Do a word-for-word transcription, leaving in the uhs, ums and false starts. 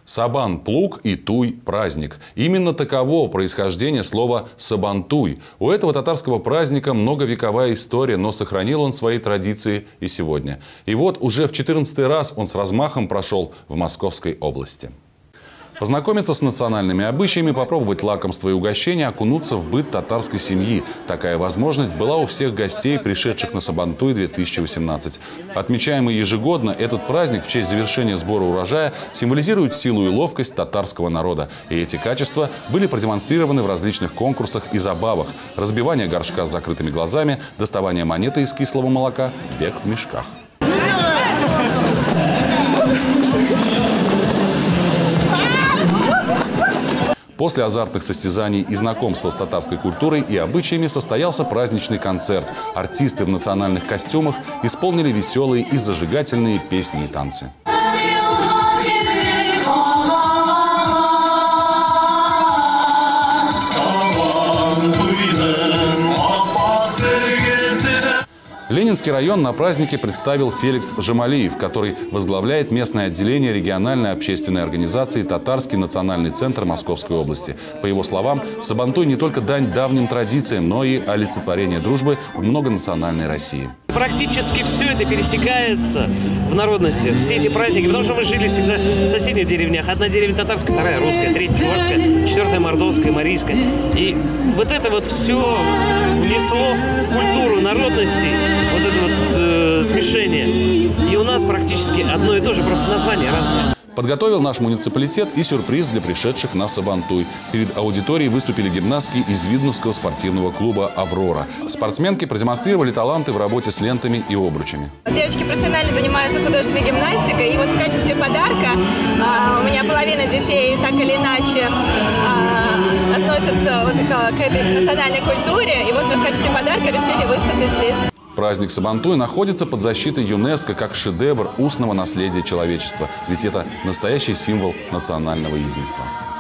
Сабан – плуг и туй – праздник. Именно таково происхождение слова «сабантуй». У этого татарского праздника многовековая история, но сохранил он свои традиции и сегодня. И вот уже в четырнадцатый раз он с размахом прошел в Московской области. Познакомиться с национальными обычаями, попробовать лакомства и угощения, окунуться в быт татарской семьи. Такая возможность была у всех гостей, пришедших на Сабантуй две тысячи восемнадцать. Отмечаемый ежегодно, этот праздник в честь завершения сбора урожая символизирует силу и ловкость татарского народа. И эти качества были продемонстрированы в различных конкурсах и забавах. Разбивание горшка с закрытыми глазами, доставание монеты из кислого молока, бег в мешках. После азартных состязаний и знакомства с татарской культурой и обычаями состоялся праздничный концерт. Артисты в национальных костюмах исполнили веселые и зажигательные песни и танцы. Ленинский район на празднике представил Феликс Жамалиев, который возглавляет местное отделение региональной общественной организации «Татарский национальный центр Московской области». По его словам, Сабантуй не только дань давним традициям, но и олицетворение дружбы в многонациональной России. Практически все это пересекается в народности, все эти праздники, потому что мы жили всегда в соседних деревнях. Одна деревня татарская, вторая русская, третья чувашская, четвертая мордовская, марийская. И вот это вот все внесло в культуру народности вот это вот э, смешение. И у нас практически одно и то же, просто название разное. Подготовил наш муниципалитет и сюрприз для пришедших на Сабантуй. Перед аудиторией выступили гимнастки из Видновского спортивного клуба «Аврора». Спортсменки продемонстрировали таланты в работе с лентами и обручами. Девочки профессионально занимаются художественной гимнастикой. И вот в качестве подарка а, у меня половина детей так или иначе а, относятся вот к, к этой национальной культуре. И вот мы в качестве подарка решили выступить здесь. Праздник Сабантуй находится под защитой ЮНЕСКО как шедевр устного наследия человечества. Ведь это настоящий символ национального единства.